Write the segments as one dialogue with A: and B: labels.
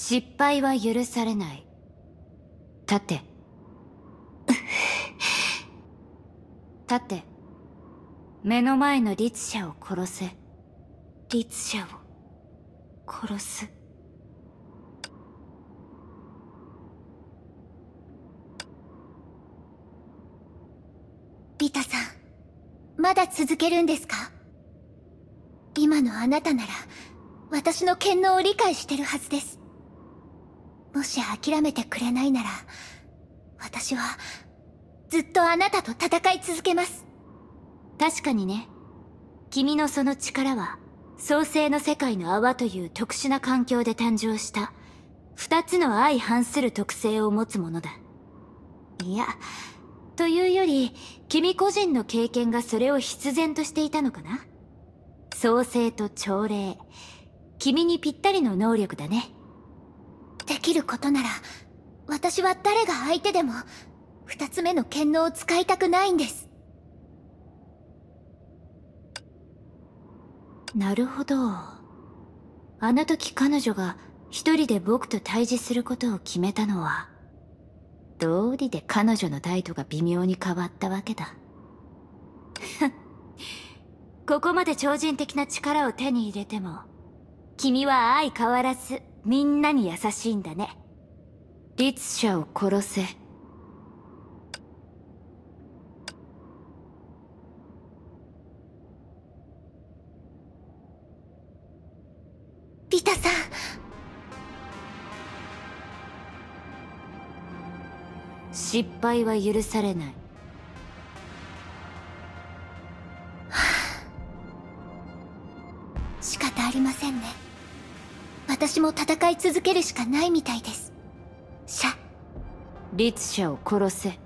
A: 失敗は許されない。立て。立て。目の前の律者を殺せ。律者を殺す。
B: ビタさん、まだ続けるんですか？今のあなたなら私の権能を理解してるはずです。もし諦めてくれないなら、私はずっとあなたと戦い続けます。
A: 確かにね。君のその力は創世の世界の泡という特殊な環境で誕生した二つの相反する特性を持つものだ。いや、というより君個人の経験がそれを必然としていたのかな。創世と朝礼、君にぴったりの能力だね。
B: できることなら、私は誰が相手でも二つ目の権能を使いたくないんです。
A: なるほど。あの時彼女が一人で僕と対峙することを決めたのは、道理で彼女の態度が微妙に変わったわけだ。ここまで超人的な力を手に入れても、君は相変わらずみんなに優しいんだね。律者を殺せ。
B: ビタさん。
A: 失敗は許されない。
B: 仕方ありませんね。私も戦い続けるしかないみたいです。
A: 律者を殺せ。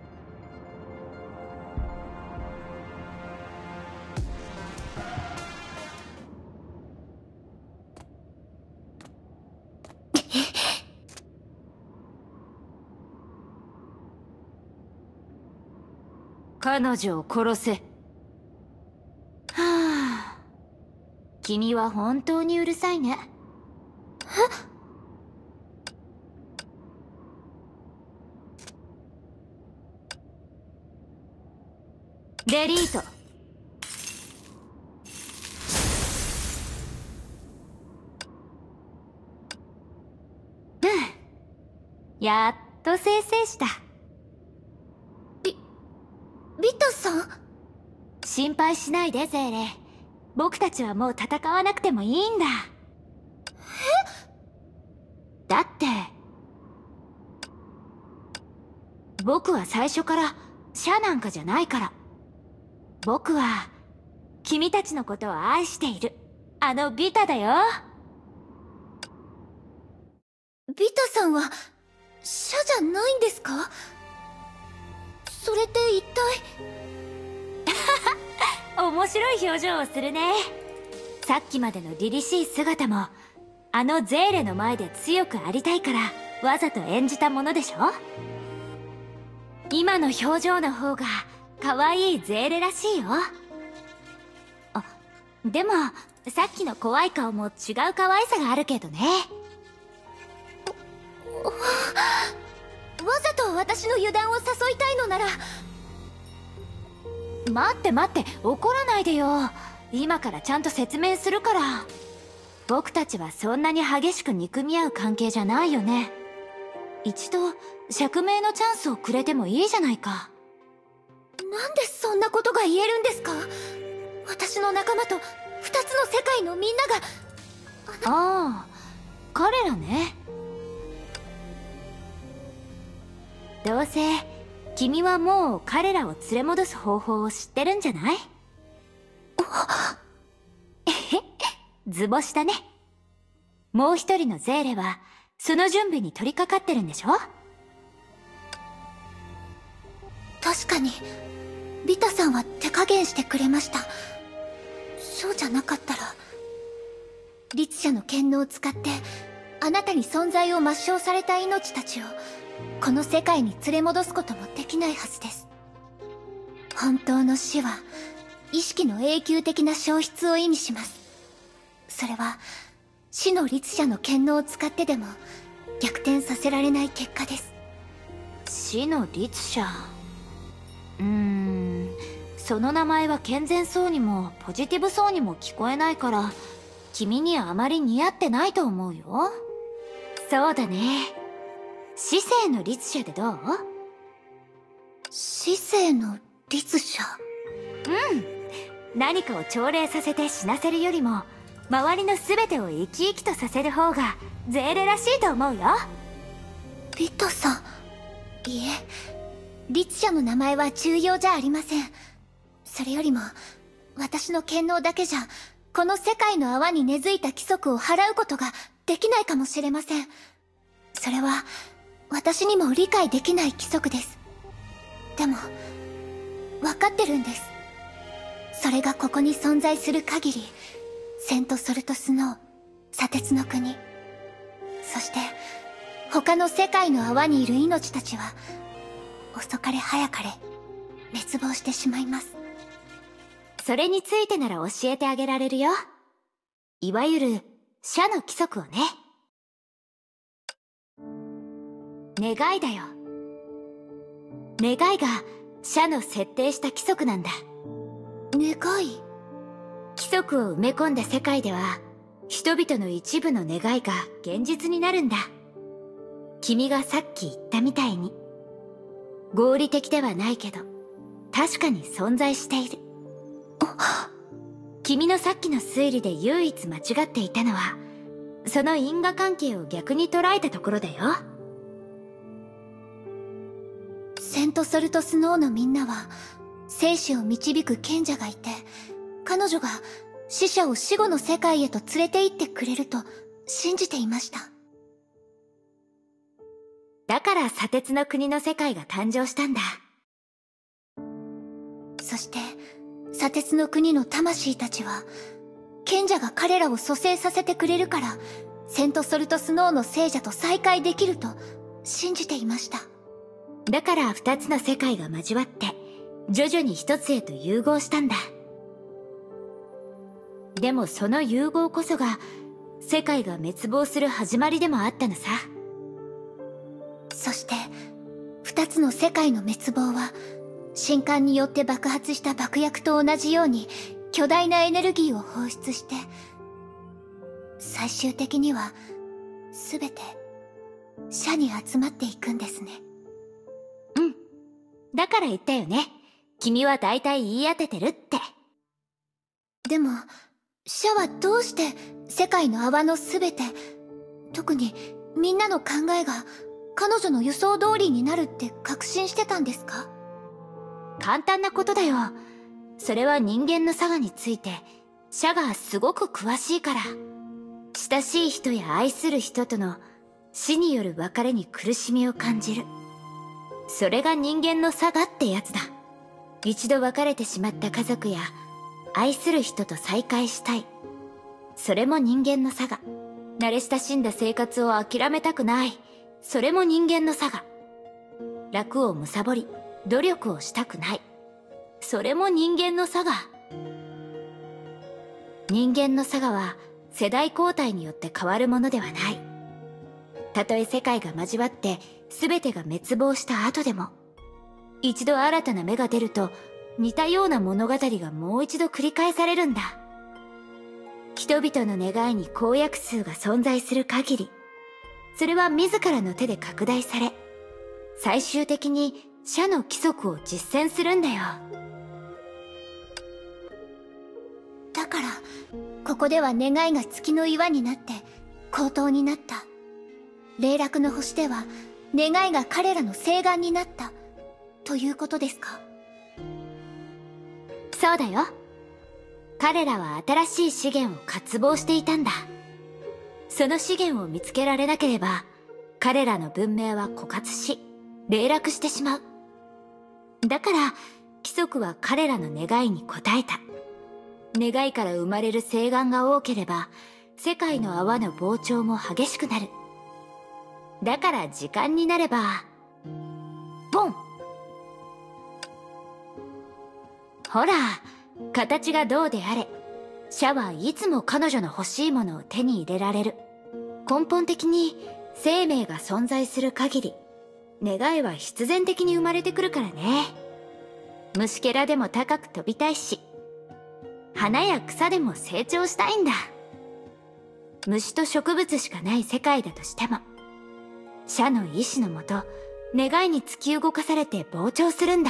A: 彼女を殺せ。はあ、君は本当にうるさいね。デリート。やっと生成した。
B: ビタさん？
A: 心配しないで、ゼーレ。僕たちはもう戦わなくてもいいんだ。だって、僕は最初からシャなんかじゃないから。僕は、君たちのことを愛している、あのビタだよ。
B: ビタさんは、シャじゃないんですか？それって一体。
A: 面白い表情をするね。さっきまでの凛々しい姿も、あのゼーレの前で強くありたいから、わざと演じたものでしょ？今の表情の方が、可愛いゼーレらしいよ。あ、でも、さっきの怖い顔も違う可愛さがあるけどね。
B: わざと私の油断を誘いたいのなら。
A: 待って待って、怒らないでよ。今からちゃんと説明するから。僕たちはそんなに激しく憎み合う関係じゃないよね。一度、釈明のチャンスをくれてもいいじゃないか。
B: なんでそんなことが言えるんですか？私の仲間と二つの世界のみんなが。
A: ああ、彼らね。どうせ、君はもう彼らを連れ戻す方法を知ってるんじゃない？えへ、図星だね。もう一人のゼーレは、その準備に取り掛かってるんでしょ？
B: 確かに、ビタさんは手加減してくれました。そうじゃなかったら、律者の権能を使って、あなたに存在を抹消された命たちを、この世界に連れ戻すこともできないはずです。本当の死は、意識の永久的な消失を意味します。それは、 死の律者の権能を使ってでも逆転させられない結果です。
A: 死の律者。その名前は健全そうにもポジティブそうにも聞こえないから、君にはあまり似合ってないと思うよ。そうだね。死生の律者でどう？
B: 死生の律者。
A: 何かを朝礼させて死なせるよりも、周りの全てを生き生きとさせる方がゼーレらしいと思うよ。
B: ビトさん。いえ、律者の名前は重要じゃありません。それよりも、私の権能だけじゃ、この世界の泡に根付いた規則を払うことができないかもしれません。それは、私にも理解できない規則です。でも、わかってるんです。それがここに存在する限り、セント・ソルトスノー、砂鉄の国、そして、他の世界の泡にいる命たちは、遅かれ早かれ、滅亡してしまいます。
A: それについてなら教えてあげられるよ。いわゆる、社の規則をね。願いだよ。願いが、社の設定した規則なんだ。
B: 願い？
A: 規則を埋め込んだ世界では、人々の一部の願いが現実になるんだ。君がさっき言ったみたいに。合理的ではないけど、確かに存在している。君のさっきの推理で唯一間違っていたのは、その因果関係を逆に捉えたところだよ。
B: セント・ソルトスノーのみんなは、生死を導く賢者がいて、彼女が死者を死後の世界へと連れて行ってくれると信じていました。
A: だから砂鉄の国の世界が誕生したんだ。
B: そして、砂鉄の国の魂たちは、賢者が彼らを蘇生させてくれるから、セント・ソルトスノーの聖者と再会できると信じていました。
A: だから二つの世界が交わって、徐々に一つへと融合したんだ。でもその融合こそが、世界が滅亡する始まりでもあったのさ。
B: そして、二つの世界の滅亡は、神官によって爆発した爆薬と同じように、巨大なエネルギーを放出して、最終的には、すべて、社に集まっていくんですね。
A: だから言ったよね。君は大体言い当ててるって。
B: でも、社はどうして世界の泡のすべて、特にみんなの考えが彼女の予想通りになるって確信してたんですか？
A: 簡単なことだよ。それは人間の性について、社がすごく詳しいから。親しい人や愛する人との死による別れに苦しみを感じる。それが人間の性ってやつだ。一度別れてしまった家族や愛する人と再会したい。それも人間の性。慣れ親しんだ生活を諦めたくない。それも人間の性。楽を貪り、努力をしたくない。それも人間の性。人間の性は世代交代によって変わるものではない。たとえ世界が交わって全てが滅亡した後でも、一度新たな芽が出ると似たような物語がもう一度繰り返されるんだ。人々の願いに公約数が存在する限り、それは自らの手で拡大され、最終的に社の規則を実践するんだよ。
B: だから、ここでは願いが月の岩になって口頭になった。霊落の星では願いが彼らの誓願になったということですか？
A: そうだよ。彼らは新しい資源を渇望していたんだ。その資源を見つけられなければ、彼らの文明は枯渇し、霊落してしまう。だから、規則は彼らの願いに応えた。願いから生まれる誓願が多ければ、世界の泡の膨張も激しくなる。だから時間になれば、ボン！ほら、形がどうであれ、 シャはいつも彼女の欲しいものを手に入れられる。根本的に生命が存在する限り、願いは必然的に生まれてくるからね。虫けらでも高く飛びたいし、花や草でも成長したいんだ。虫と植物しかない世界だとしても、シャの意志のもと、願いに突き動かされて膨張するんだ。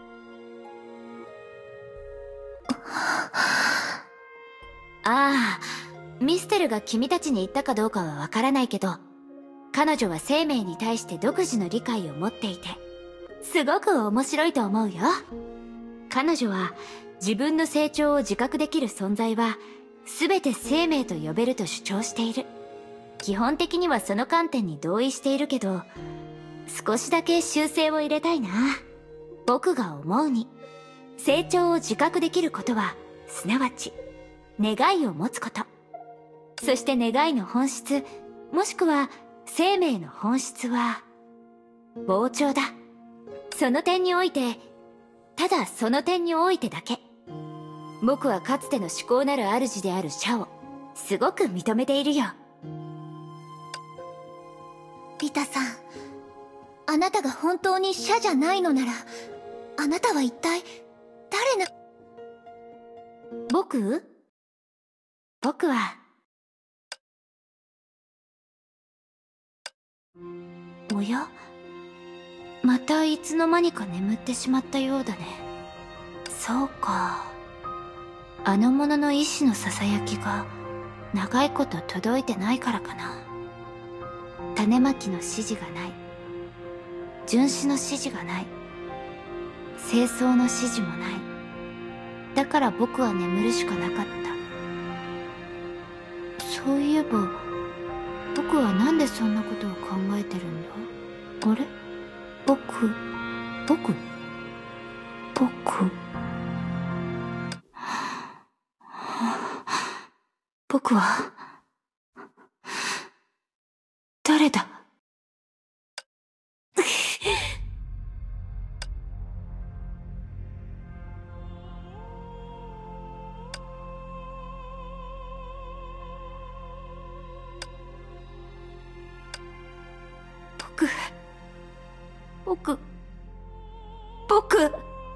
A: ああ、ミステルが君たちに言ったかどうかはわからないけど、彼女は生命に対して独自の理解を持っていて、すごく面白いと思うよ。彼女は自分の成長を自覚できる存在は全て生命と呼べると主張している。基本的にはその観点に同意しているけど、少しだけ修正を入れたいな。僕が思うに、成長を自覚できることは、すなわち願いを持つこと。そして願いの本質、もしくは生命の本質は膨張だ。その点において、ただその点においてだけ、僕はかつての至高なる主であるシャをすごく認めているよ。
B: リタさん、あなたが本当にシャじゃないのなら、あなたは一体誰な…
A: 僕はおや、またいつの間にか眠ってしまったようだね。そうか、あの者の意志のささやきが長いこと届いてないからかな。種まきの指示がない、巡視の指示がない、清掃の指示もない。だから僕は眠るしかなかった。そういえば僕はなんでそんなことを考えてるんだ。あれ、僕は誰だ。僕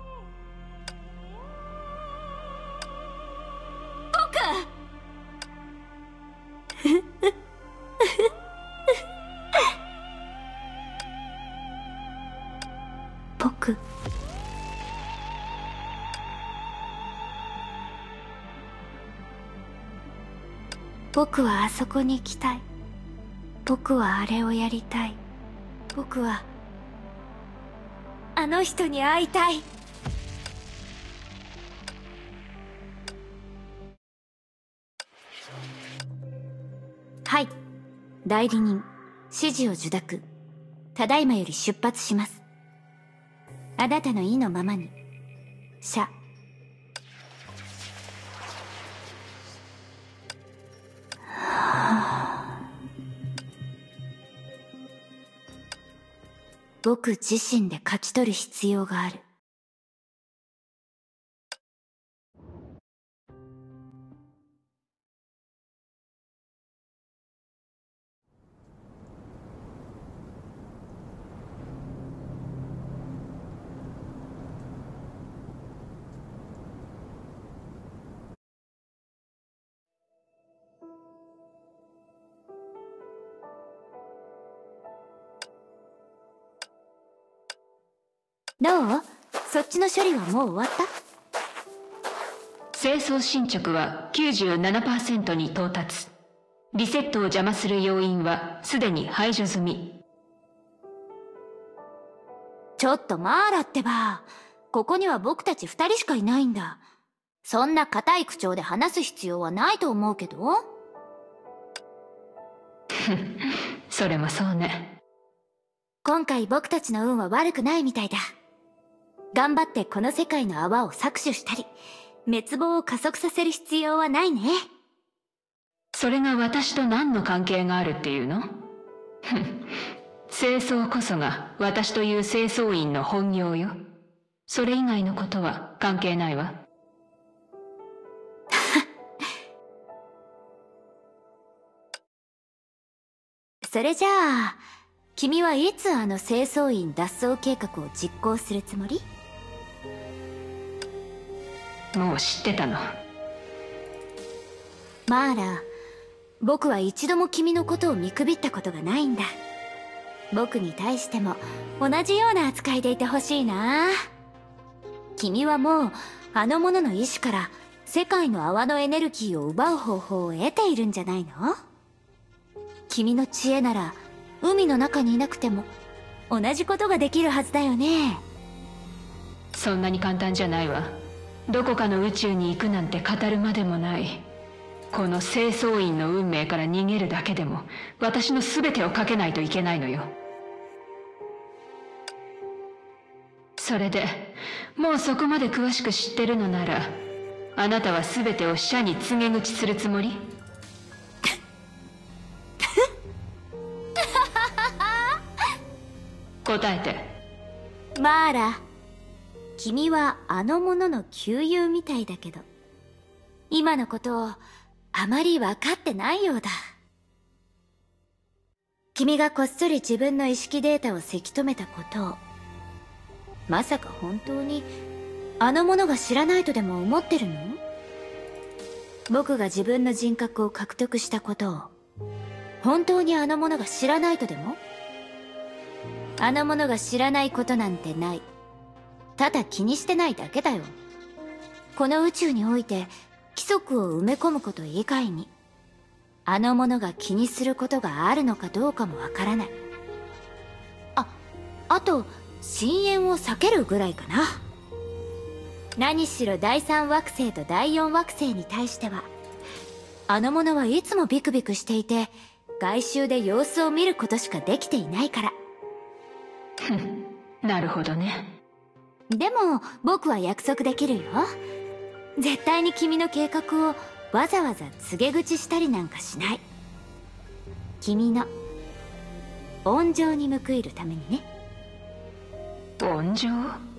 A: 僕はあそこに行きたい。僕はあれをやりたい。僕はあの人に会いたい。はい、代理人、指示を受諾。ただいまより出発します。あなたの意のままに。シャ。僕自身で勝ち取る必要がある。どう？そっちの処理はもう終わった？
C: 清掃進捗は 97% に到達。リセットを邪魔する要因はすでに排除済み。
A: ちょっとマーラってば、ここには僕たち2人しかいないんだ。そんな固い口調で話す必要はないと思うけど。
C: それもそうね。
A: 今回僕たちの運は悪くないみたいだ。頑張ってこの世界の泡を搾取したり、滅亡を加速させる必要はないね。
C: それが私と何の関係があるっていうの？清掃こそが私という清掃員の本業よ。それ以外のことは関係ないわ。
A: それじゃあ君はいつあの清掃員脱走計画を実行するつもり？
C: もう知ってたの。
A: マーラ、僕は一度も君のことを見くびったことがないんだ。僕に対しても同じような扱いでいてほしいな。君はもうあの者の意志から世界の泡のエネルギーを奪う方法を得ているんじゃないの？君の知恵なら海の中にいなくても同じことができるはずだよね。
C: そんなに簡単じゃないわ。どこかの宇宙に行くなんて語るまでもない。この清掃員の運命から逃げるだけでも私の全てをかけないといけないのよ。それでもうそこまで詳しく知ってるのなら、あなたは全てを社に告げ口するつもり？答えて。
A: マーラ、君はあの者の旧友みたいだけど、今のことをあまり分かってないようだ。君がこっそり自分の意識データをせき止めたことを、まさか本当にあの者が知らないとでも思ってるの？僕が自分の人格を獲得したことを本当にあの者が知らないとでも？あの者が知らないことなんてない。ただ気にしてないだけだよ。この宇宙において規則を埋め込むこと以外にあの者が気にすることがあるのかどうかもわからない。あと深淵を避けるぐらいかな。何しろ第3惑星と第4惑星に対してはあの者はいつもビクビクしていて、外周で様子を見ることしかできていないから。
C: なるほどね。
A: でも僕は約束できるよ。絶対に君の計画をわざわざ告げ口したりなんかしない。君の温情に報いるためにね。
C: 温情？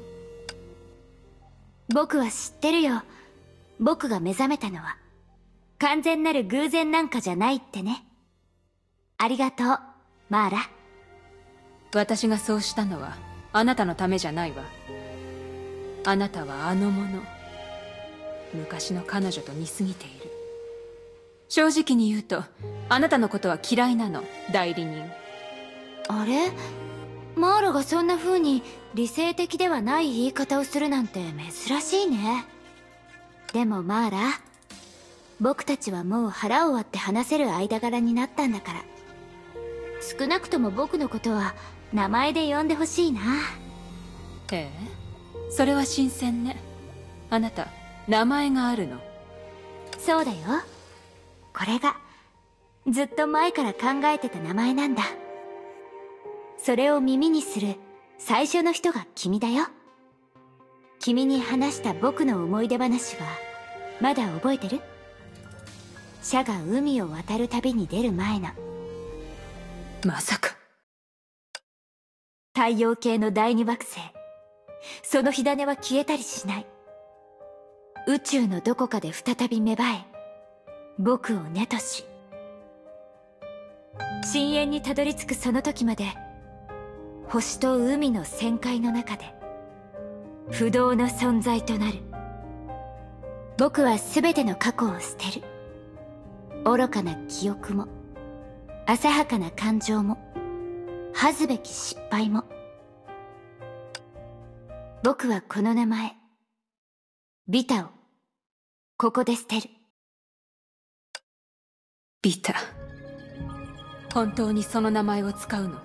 A: 僕は知ってるよ。僕が目覚めたのは完全なる偶然なんかじゃないってね。ありがとう、マーラ。
D: 私がそうしたのはあなたのためじゃないわ。あなたはあの者、昔の彼女と似すぎている。正直に言うとあなたのことは嫌いなの、代理人。
A: あれ？マーラがそんな風に理性的ではない言い方をするなんて珍しいね。でもマーラ、僕たちはもう腹を割って話せる間柄になったんだから、少なくとも僕のことは名前で呼んでほしいな。
D: ええ、それは新鮮ね。あなた名前があるの？
A: そうだよ。これがずっと前から考えてた名前なんだ。それを耳にする最初の人が君だよ。君に話した僕の思い出話はまだ覚えてる？シャが海を渡る旅に出る前の。
D: まさか
A: 太陽系の第二惑星、その火種は消えたりしない。宇宙のどこかで再び芽生え、僕を根とし、深淵にたどり着くその時まで、星と海の旋回の中で不動の存在となる。僕は全ての過去を捨てる。愚かな記憶も浅はかな感情も恥ずべき失敗も。僕はこの名前ビタをここで捨てる。
D: ビタ、本当にその名前を使うの？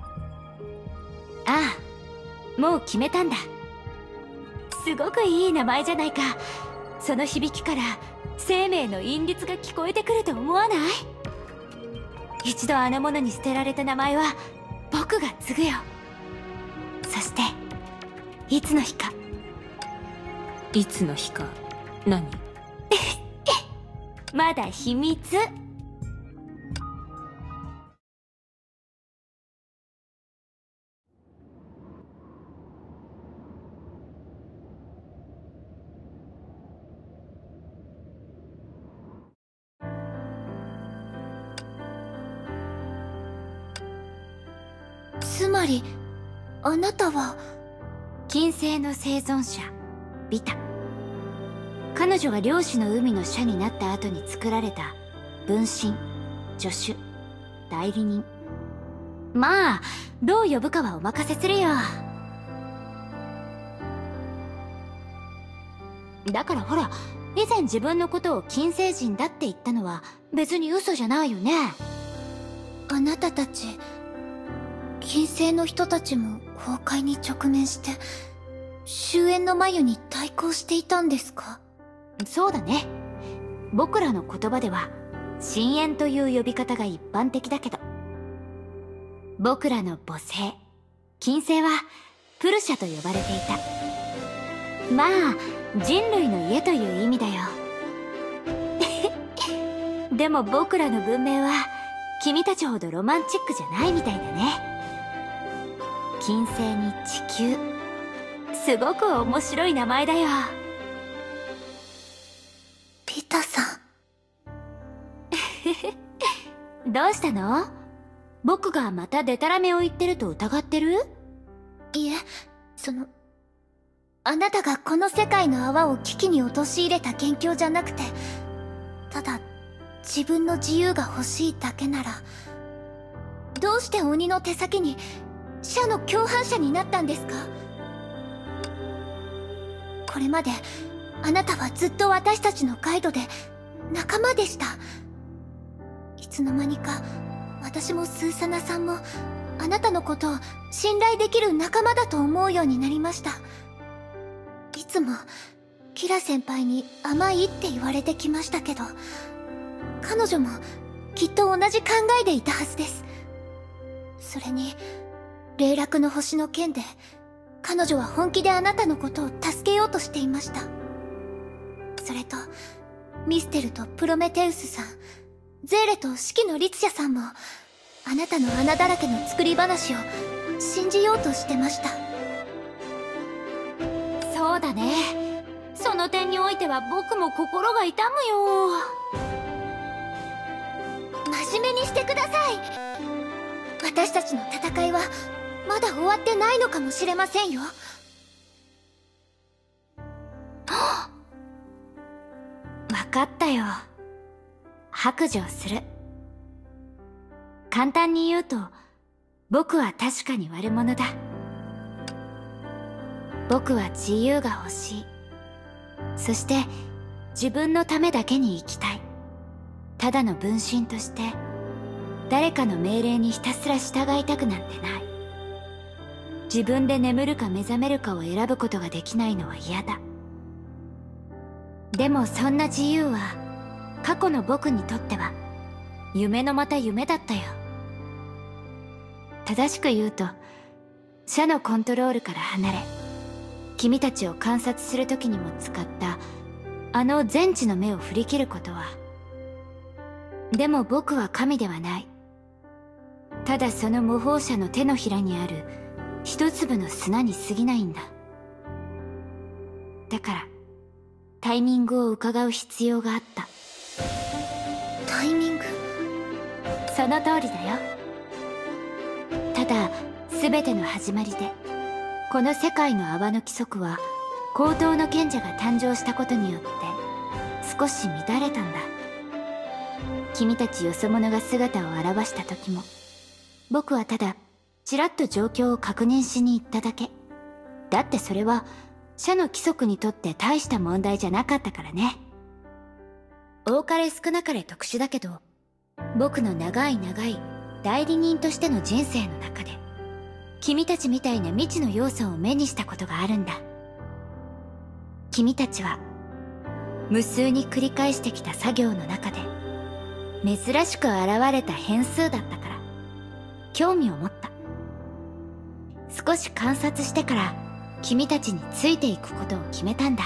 A: ああ、もう決めたんだ。すごくいい名前じゃないか。その響きから生命の韻律が聞こえてくると思わない？一度あの者に捨てられた名前は僕が継ぐよ。そしていつの日か。
D: いつの日か何？
A: まだ秘密。
B: つまりあなたは
A: 金星の生存者ビタ。彼女が漁師の海の社になった後に作られた分身、助手、代理人。まあどう呼ぶかはお任せするよ。だからほら、以前自分のことを金星人だって言ったのは別に嘘じゃないよね。
B: あなたたち、金星の人たちも崩壊に直面して終焉の眉に対抗していたんですか？
A: そうだね。僕らの言葉では深淵という呼び方が一般的だけど、僕らの母星金星はプルシャと呼ばれていた。まあ人類の家という意味だよ。でも僕らの文明は君たちほどロマンチックじゃないみたいだね。金星に地球、すごく面白い名前だよ。
B: ビタさん。
A: どうしたの？僕がまたデタラメを言ってると疑ってる？
B: いえ、あなたがこの世界の泡を危機に陥れた元凶じゃなくて、ただ自分の自由が欲しいだけなら、どうして鬼の手先に社の共犯者になったんですか？これまであなたはずっと私たちのガイドで仲間でした。いつの間にか私もスーサナさんもあなたのことを信頼できる仲間だと思うようになりました。いつもキラ先輩に甘いって言われてきましたけど、彼女もきっと同じ考えでいたはずです。それに霊落の星の件で彼女は本気であなたのことを助けようとしていました。それとミステルとプロメテウスさん、ゼーレと四季の律者さんもあなたの穴だらけの作り話を信じようとしてました。
A: そうだね。その点においては僕も心が痛むよ。
B: 真面目にしてください。私たちの戦いはまだ終わってないのかもしれませんよ。
A: 分かったよ。白状する。簡単に言うと、僕は確かに悪者だ。僕は自由が欲しい。そして自分のためだけに生きたい。ただの分身として誰かの命令にひたすら従いたくなんてない。自分で眠るか目覚めるかを選ぶことができないのは嫌だ。でもそんな自由は過去の僕にとっては夢のまた夢だったよ。正しく言うと、社のコントロールから離れ、君たちを観察する時にも使ったあの全知の目を振り切ることは。でも僕は神ではない。ただその模倣者の手のひらにある一粒の砂に過ぎないんだ。だからタイミングを伺う必要があった。
B: タイミング？
A: その通りだよ。ただ全ての始まりで、この世界の泡の規則は高等の賢者が誕生したことによって少し乱れたんだ。君たちよそ者が姿を現した時も、僕はただちらっと状況を確認しに行っただけ。だってそれは社の規則にとって大した問題じゃなかったからね。多かれ少なかれ特殊だけど、僕の長い長い代理人としての人生の中で君たちみたいな未知の要素を目にしたことがあるんだ。君たちは無数に繰り返してきた作業の中で珍しく現れた変数だったから興味を持った。少し観察してから君たちについていくことを決めたんだ。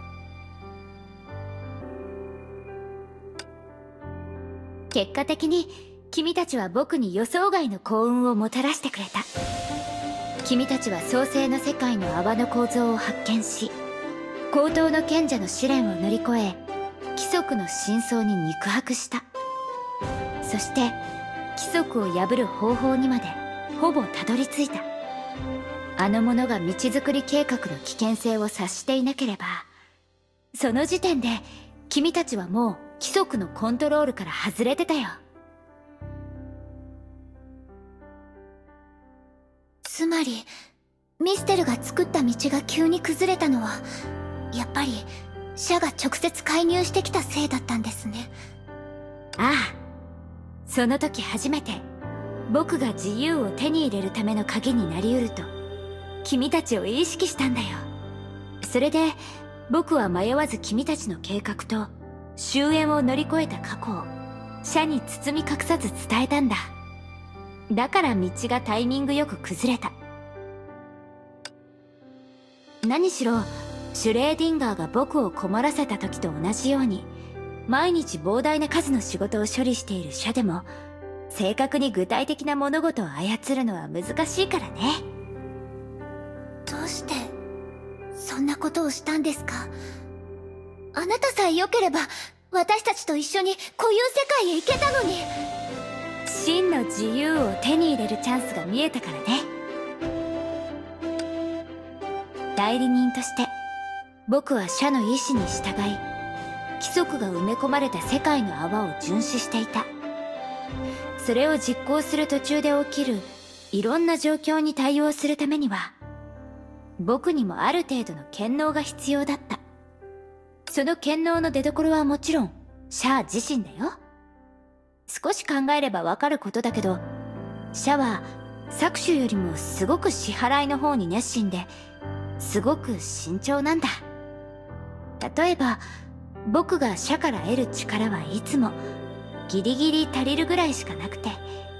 A: 結果的に君たちは僕に予想外の幸運をもたらしてくれた。君たちは創世の世界の泡の構造を発見し、高等の賢者の試練を乗り越え、規則の真相に肉薄した。そして規則を破る方法にまでほぼたどり着いた。あの者が道づくり計画の危険性を察していなければ、その時点で君たちはもう規則のコントロールから外れてたよ。
B: つまりミステルが作った道が急に崩れたのはやっぱりシャが直接介入してきたせいだったんですね。
A: ああ、その時初めて僕が自由を手に入れるための鍵になりうると君たちを意識したんだよ。それで僕は迷わず君たちの計画と終焉を乗り越えた過去をシャに包み隠さず伝えたんだ。だから道がタイミングよく崩れた。何しろシュレーディンガーが僕を困らせた時と同じように毎日膨大な数の仕事を処理しているシャでも正確に具体的な物事を操るのは難しいからね。
B: どうしてそんなことをしたんですか？あなたさえ良ければ私たちと一緒に固有世界へ行けたのに。
A: 真の自由を手に入れるチャンスが見えたからね。代理人として僕は社の意志に従い規則が埋め込まれた世界の泡を巡視していた。それを実行する途中で起きるいろんな状況に対応するためには僕にもある程度の権能が必要だった。その権能の出所はもちろんシャア自身だよ。少し考えればわかることだけど、シャは搾取よりもすごく支払いの方に熱心ですごく慎重なんだ。例えば僕がシャから得る力はいつもギリギリ足りるぐらいしかなくて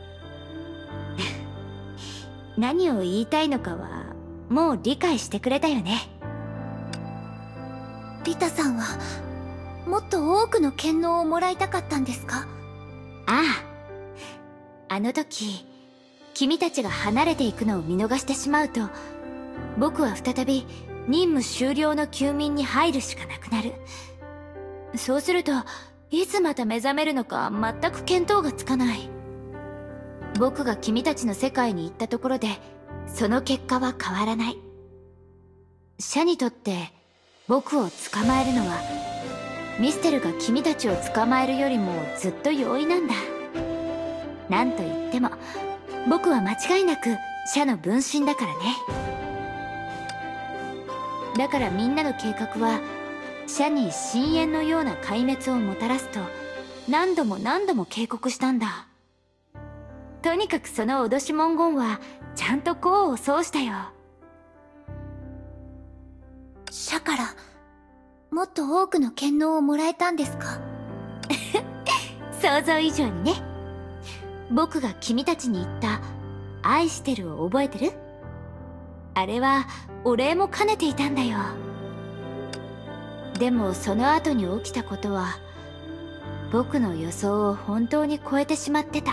A: 何を言いたいのかはもう理解してくれたよね。
B: リタさんはもっと多くの権能をもらいたかったんですか？
A: ああ、あの時君たちが離れていくのを見逃してしまうと僕は再び任務終了の休眠に入るしかなくなる。そうするといつまた目覚めるのか全く見当がつかない。僕が君たちの世界に行ったところでその結果は変わらない。シャにとって僕を捕まえるのはミステルが君たちを捕まえるよりもずっと容易なんだ。なんと言っても僕は間違いなくシャの分身だからね。だからみんなの計画はシャに深淵のような壊滅をもたらすと何度も何度も警告したんだ。とにかくその脅し文言はちゃんと功を奏したよ。
B: シャからもっと多くの権能をもらえたんですか？
A: 想像以上にね。僕が君たちに言った「愛してる」を覚えてる？あれはお礼も兼ねていたんだよ。でもその後に起きたことは僕の予想を本当に超えてしまってた。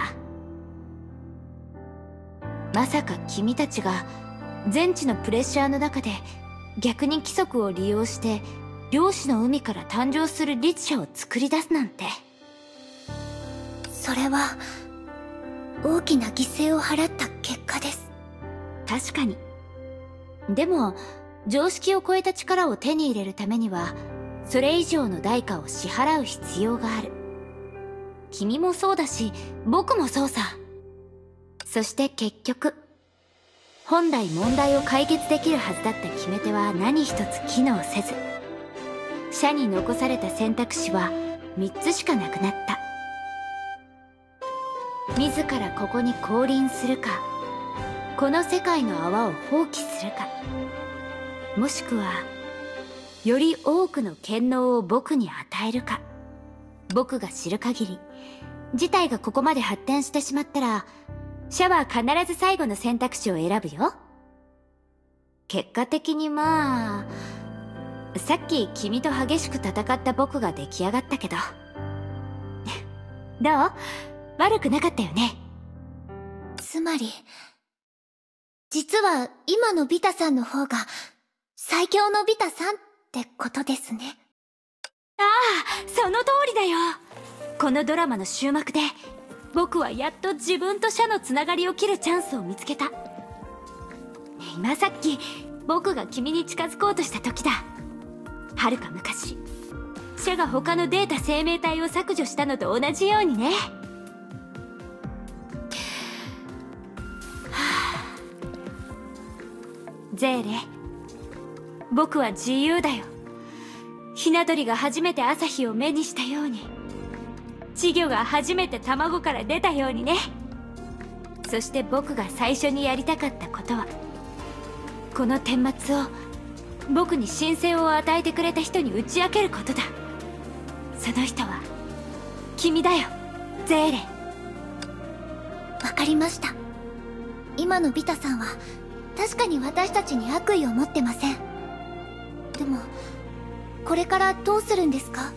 A: まさか君たちが全知のプレッシャーの中で逆に規則を利用して量子の海から誕生する律者を作り出すなんて。
B: それは大きな犠牲を払った結果です。
A: 確かに。でも常識を超えた力を手に入れるためにはそれ以上の代価を支払う必要がある。君もそうだし僕もそうさ。そして結局本来問題を解決できるはずだった決め手は何一つ機能せず、社に残された選択肢は3つしかなくなった。自らここに降臨するか、この世界の泡を放棄するか、もしくはより多くの権能を僕に与えるか。僕が知る限り事態がここまで発展してしまったらシャは必ず最後の選択肢を選ぶよ。結果的にまあさっき君と激しく戦った僕が出来上がったけどどう？悪くなかったよね。
B: つまり実は今のビタさんの方が最強のビタさんってことですね。
A: ああ、その通りだよ。このドラマの終幕で僕はやっと自分とシャのつながりを切るチャンスを見つけた。今さっき僕が君に近づこうとした時だ。はるか昔、シャが他のデータ生命体を削除したのと同じようにね。ゼーレ、僕は自由だよ。ひな鳥が初めて朝日を目にしたように、稚魚が初めて卵から出たようにね。そして僕が最初にやりたかったことは、この顛末を僕に新鮮を与えてくれた人に打ち明けることだ。その人は君だよ、ゼーレ。
B: わかりました。今のビタさんは確かに私たちに悪意を持ってません。でもこれからどうするんですか？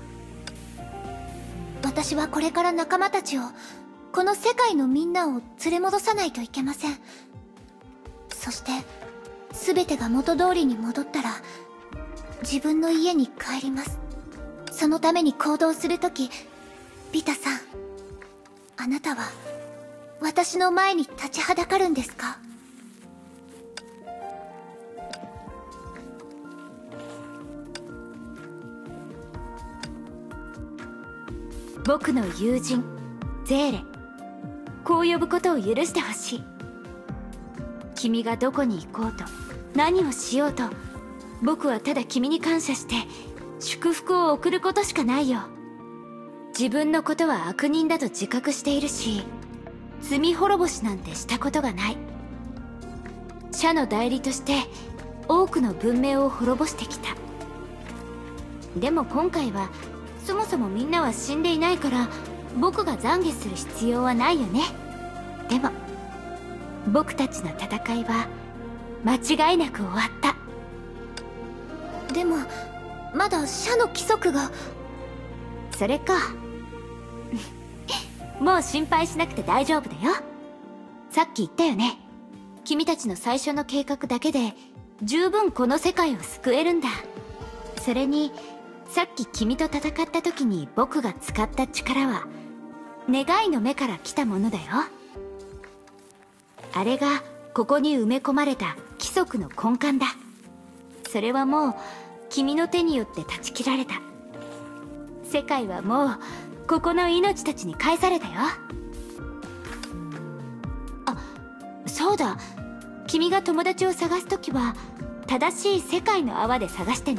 B: 私はこれから仲間たちを、この世界のみんなを連れ戻さないといけません。そして全てが元通りに戻ったら自分の家に帰ります。そのために行動するとき、ビタさん、あなたは私の前に立ちはだかるんですか？
A: 僕の友人ゼーレ、こう呼ぶことを許してほしい。君がどこに行こうと何をしようと、僕はただ君に感謝して祝福を送ることしかないよ。自分のことは悪人だと自覚しているし、罪滅ぼしなんてしたことがない。社の代理として多くの文明を滅ぼしてきた。でも今回はそもそもみんなは死んでいないから、僕が懺悔する必要はないよね。でも僕たちの戦いは間違いなく終わった。
B: でもまだ社の規則が。
A: それか。もう心配しなくて大丈夫だよ。さっき言ったよね、君たちの最初の計画だけで十分この世界を救えるんだ。それにさっき君と戦った時に僕が使った力は願いの目から来たものだよ。あれがここに埋め込まれた規則の根幹だ。それはもう君の手によって断ち切られた。世界はもうここの命たちに返されたよ。あ、そうだ、君が友達を探すときは正しい世界の泡で探してね。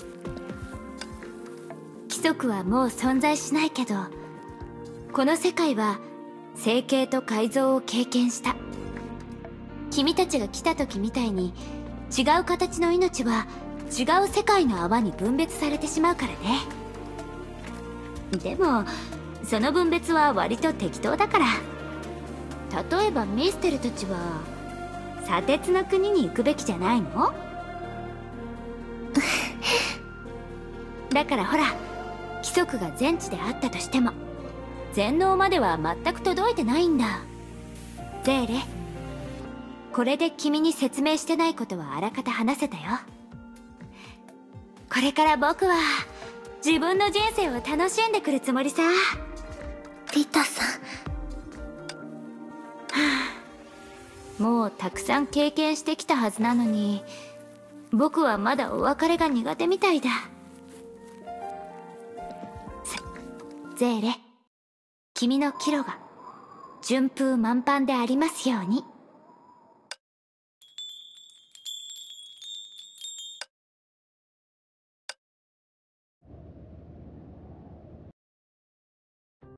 A: 規則はもう存在しないけど、この世界は整形と改造を経験した。君たちが来た時みたいに違う形の命は違う世界の泡に分別されてしまうからね。でもその分別は割と適当だから。例えばミステルたちは砂鉄の国に行くべきじゃないの？だからほら、規則が全知であったとしても全能までは全く届いてないんだ。ゼーレ、これで君に説明してないことはあらかた話せたよ。これから僕は自分の人生を楽しんでくるつもりさ。
B: ビタさん。
A: もうたくさん経験してきたはずなのに、僕はまだお別れが苦手みたいだ。ゼーレ、君の帰路が順風満帆でありますように。